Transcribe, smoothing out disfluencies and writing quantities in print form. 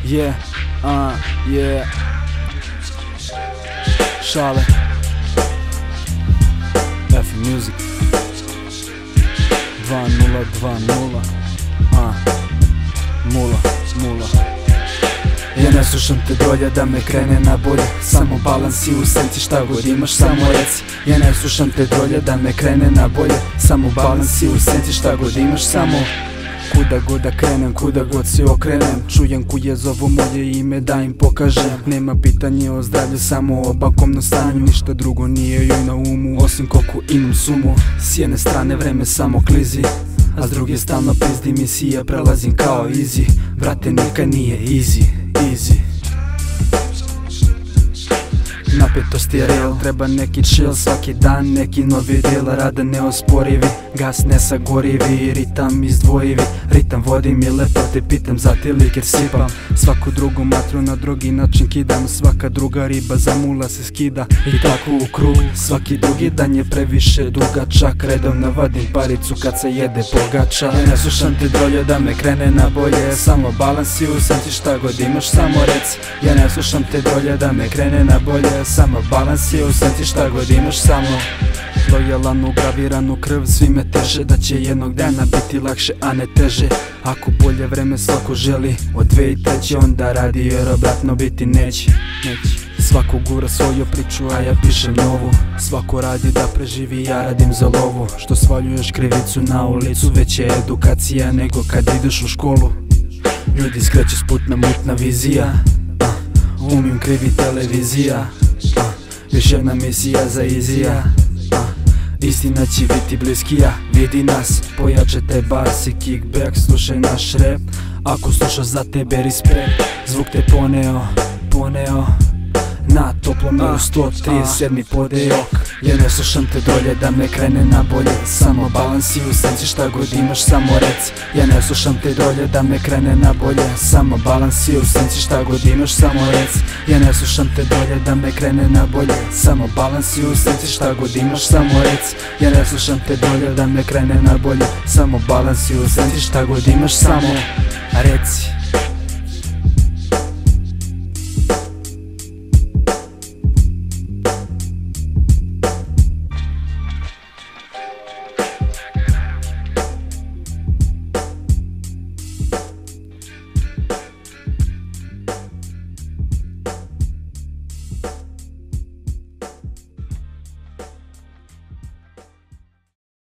Yeah, yeah. Šale F Music 2020 Mula Ja ne slušam te dolje da me krene na bolje, samo balans i u senci, šta god imaš samo reci. Ja ne slušam te dolje da me krene na bolje, samo balans i u senci, šta god imaš samo. Kuda god da krenem, kuda god se okrenem, čujem kuje zovu moje ime da im pokažem. Nema pitanje o zdravlju, samo o bankovnom stanju, ništa drugo nije joj na umu, osim koliko imam sumu. S jedne strane vreme samo klizi, a s druge stalno pizdi misija, prelazim kao easy. Brate, nikad nije easy. Napetost je real, treba neki chill, svaki dan neki novi deal. Rada neosporivi, gas nesagorivi, ritam izdvojivi. Ritam vodim i lepo te pitam za te lik jer sipam svaku drugu matru na drugi način kidam. Svaka druga riba za mula se skida i tako u krug. Svaki drugi dan je previše dugačak, redovno vadim paricu kad se jede pogača. Ja ne slušam te dolje da me krene na bolje, samo balans i u senci, šta god imaš samo reci. Ja ne slušam te dolje da me krene na bolje, samo balans i u senci, šta god imaš samo. Lojalan, ugraviran u krv, svi me teže da će jednog dana biti lakše, a ne teže. Ako bolje vreme svako želi, od 2003 onda radi jer obratno biti neće. Svako gura svoju priču, a ja pišem novu. Svako radi da preživi, ja radim za lovu. Što svaljuješ krivicu na ulicu, već je edukacija nego kad ideš u školu. Ljudi skreću sputna mutna vizija, umim krivi televizija, još jedna misija za izija. Istina će biti bliskija, vidi nas, pojače taj bas i kickback, slušaj naš rap. Ako slušaš za tebe respekt, zvuk te poneo na toplom 137. podejok. Ja ne slušam te dolje da me krene na bolje, samo balans i u senci, šta god imaš samo reci. Ja ne slušam te dolje da me krene na bolje, samo balans i u senci, šta god imaš samo reci. Ja ne slušam te dolje da me krene na bolje, samo balans i u senci, šta god imaš samo reci. Ja ne slušam te dolje da me krene na bolje, samo balans i u senci, šta god imaš samo reci.